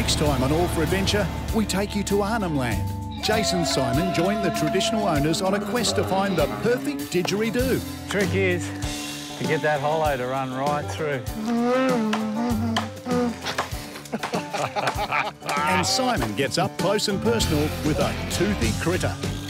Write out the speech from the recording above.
Next time on All for Adventure, we take you to Arnhem Land. Jason and Simon join the traditional owners on a quest to find the perfect didgeridoo. Trick is to get that hollow to run right through. And Simon gets up close and personal with a toothy critter.